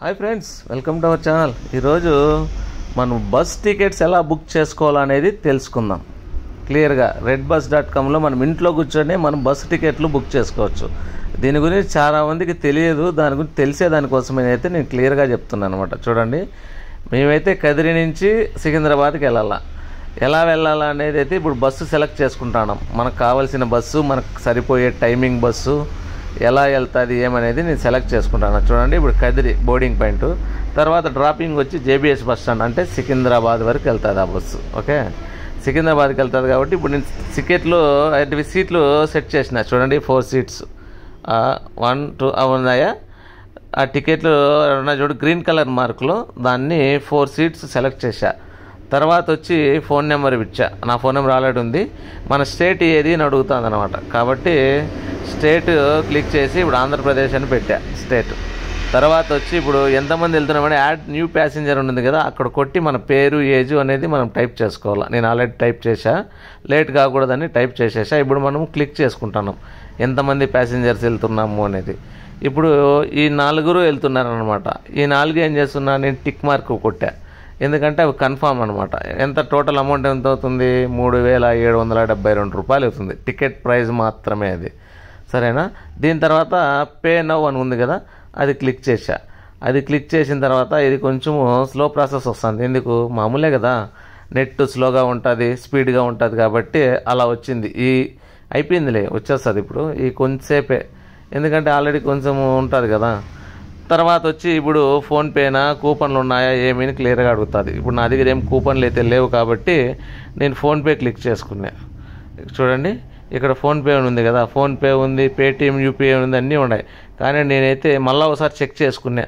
Hi friends, welcome to our channel. ఈరోజు మనం bus tickets ఎలా బుక్ చేసుకోవాలనేది తెలుసుకుందాం క్లియర్గా. redbus.comలో మనం ఇంట్లో కూర్చొని మనం బస్ టికెట్లు బుక్ చేసుకోవచ్చు. దీని గురించి చాలా మందికి తెలియదు. దాని గురించి తెలిసేదానికోసమే అయితే నేను క్లియర్గా చెప్తున్నాను అనమాట. చూడండి, మేమైతే కదిరి నుంచి సికింద్రాబాద్కి ఎలా వెళ్ళాలా అనేది అయితే ఇప్పుడు బస్సు సెలెక్ట్ చేసుకుంటున్నాం. మనకు కావాల్సిన బస్సు, మనకు సరిపోయే టైమింగ్ బస్సు ఎలా వెళ్తుంది ఏమనేది నేను సెలెక్ట్ చేసుకుంటాను. చూడండి, ఇప్పుడు కదిరి బోర్డింగ్ పాయింట్, తర్వాత డ్రాపింగ్ వచ్చి జేబీఎస్ బస్ స్టాండ్, అంటే సికింద్రాబాద్ వరకు వెళ్తుంది ఆ బస్సు. ఓకే, సికింద్రాబాద్కి వెళ్తుంది కాబట్టి ఇప్పుడు నేను టికెట్లు సీట్లు సెట్ చేసిన. చూడండి, 4 సీట్స్ 1 2 ఉన్నాయా? ఆ టికెట్లు చూడు, గ్రీన్ కలర్ మార్కులో దాన్ని 4 సీట్స్ సెలెక్ట్ చేశా. తర్వాత వచ్చి ఫోన్ నెంబర్ ఇచ్చా. నా ఫోన్ నెంబర్ ఆల్రెడీ ఉంది. మన స్టేట్ ఏది అని అడుగుతుంది అనమాట. కాబట్టి స్టేట్ క్లిక్ చేసి ఇప్పుడు ఆంధ్రప్రదేశ్ అని పెట్టా స్టేట్. తర్వాత వచ్చి ఇప్పుడు ఎంతమంది వెళ్తున్నామని యాడ్ న్యూ ప్యాసింజర్ ఉంటుంది కదా, అక్కడ కొట్టి మన పేరు ఏజ్ అనేది మనం టైప్ చేసుకోవాలి. నేను ఆల్రెడీ టైప్ చేశా, లేట్ కాకూడదని టైప్ చేసేసా. ఇప్పుడు మనం క్లిక్ చేసుకుంటున్నాం ఎంతమంది ప్యాసింజర్స్ వెళ్తున్నాము అనేది. ఇప్పుడు ఈ 4 వెళ్తున్నారనమాట. ఈ 4 ఏం చేస్తున్నా, నేను టిక్ మార్క్ కొట్టా, ఎందుకంటే అవి కన్ఫామ్ అనమాట. ఎంత టోటల్ అమౌంట్ ఎంత అవుతుంది? 3772 రూపాయలు అవుతుంది. టికెట్ ప్రైస్ మాత్రమే అది. సరేనా? దీని తర్వాత పే నౌ అని ఉంది కదా, అది క్లిక్ చేశా. అది క్లిక్ చేసిన తర్వాత ఇది కొంచెం స్లో ప్రాసెస్ వస్తుంది. ఎందుకు? మామూలే కదా, నెట్ స్లోగా ఉంటుంది, స్పీడ్గా ఉంటుంది కాబట్టి అలా వచ్చింది. అయిపోయిందిలే, వచ్చేస్తుంది ఇప్పుడు. ఈ కొంచెంసేపే, ఎందుకంటే ఆల్రెడీ కొంచెం ఉంటుంది కదా. తర్వాత వచ్చి ఇప్పుడు ఫోన్పేనా కూపన్లు ఉన్నాయా ఏమీ క్లియర్గా అడుగుతుంది. ఇప్పుడు నా దగ్గర ఏం కూపన్లు అయితే లేవు కాబట్టి నేను ఫోన్పే క్లిక్ చేసుకున్నా. చూడండి, ఇక్కడ ఫోన్పే ఉంది కదా, ఫోన్పే ఉంది, పేటిఎం, యూపీఐ ఉంది, అన్నీ ఉన్నాయి. కానీ నేనైతే మళ్ళీ ఒకసారి చెక్ చేసుకున్నా,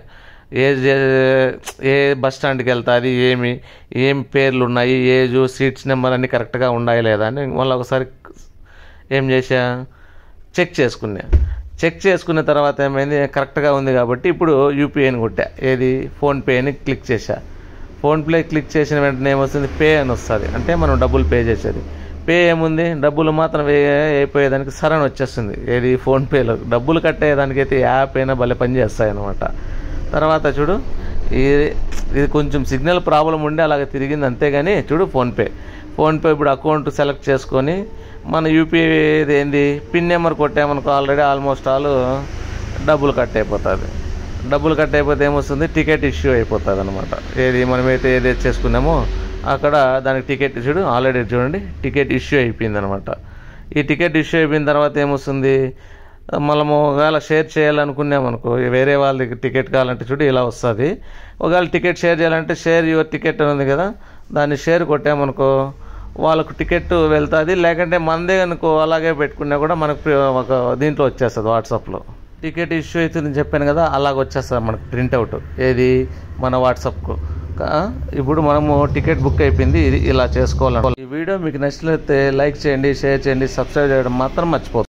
ఏ బస్ స్టాండ్కి వెళ్తుంది, ఏం పేర్లు ఉన్నాయి, ఏజు, సీట్స్ నెంబర్ అన్నీ కరెక్ట్గా ఉన్నాయా లేదా అని మళ్ళీ ఒకసారి ఏం చేశా, చెక్ చేసుకున్న తర్వాత ఏమైంది, కరెక్ట్గా ఉంది కాబట్టి ఇప్పుడు యూపీఐని కొట్టా. ఏది? ఫోన్పేని క్లిక్ చేశా. ఫోన్పే క్లిక్ చేసిన వెంటనే ఏమొస్తుంది, పే అని వస్తుంది. అంటే మనం డబ్బులు పే చేసేది. పే ఏముంది, డబ్బులు మాత్రం అయిపోయేదానికి సరైన వచ్చేస్తుంది. ఏది? ఫోన్పేలో డబ్బులు కట్టేదానికైతే యాప్ అయినా భలే పని చేస్తాయి అన్నమాట. తర్వాత చూడు, ఇది కొంచెం సిగ్నల్ ప్రాబ్లం ఉండి అలాగే తిరిగింది, అంతేగాని చూడు ఫోన్పే ఇప్పుడు అకౌంట్ సెలెక్ట్ చేసుకొని మన యూపీఐ ఏంది పిన్ నెంబర్ కొట్టామనుకో, ఆల్రెడీ ఆల్మోస్ట్ ఆల్ డబ్బులు కట్ అయిపోతే ఏమొస్తుంది, టికెట్ ఇష్యూ అయిపోతుంది అనమాట. ఏది మనమైతే ఏదైతే చేసుకున్నామో అక్కడ దానికి టికెట్ చూడు, ఆల్రెడీ చూడండి టికెట్ ఇష్యూ అయిపోయింది అనమాట. ఈ టికెట్ ఇష్యూ అయిపోయిన తర్వాత ఏమొస్తుంది, మనము ఒకవేళ షేర్ చేయాలనుకున్నామనుకో, వేరే వాళ్ళకి టికెట్ కావాలంటే చూడు ఇలా వస్తుంది. ఒకవేళ టికెట్ షేర్ చేయాలంటే షేర్ యువర్ టికెట్ అని ఉంది కదా, దాన్ని షేర్ కొట్టామనుకో వాళ్ళకు టికెట్ వెళ్తుంది. లేకంటే మనదే అనుకో అలాగే పెట్టుకున్నా కూడా మనకు ఒక దీంట్లో వచ్చేస్తుంది, వాట్సాప్లో టికెట్ ఇష్యూ అవుతుందని చెప్పాను కదా, అలాగ వచ్చేస్తుంది మనకు ప్రింట్అవుట్. ఏది? మన వాట్సాప్కు. ఇప్పుడు మనము టికెట్ బుక్ అయిపోయింది. ఇది ఇలా చేసుకోవాలంటే. ఈ వీడియో మీకు నచ్చినట్లయితే లైక్ చేయండి, షేర్ చేయండి, సబ్స్క్రైబ్ చేయడం మాత్రం మర్చిపోతుంది.